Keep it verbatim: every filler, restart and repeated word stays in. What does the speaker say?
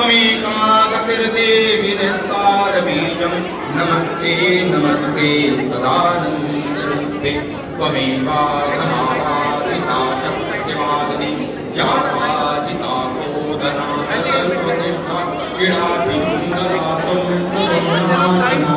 त्वमेका गतिर्देवी निस्तारबीजं नमस्ते नमस्ते सदानन्दरूपे त्वमेका समावादिता शक्तिवादिनी जातादिता सोदना प्रतिष्ठा क्रीडाभिन्ददातुं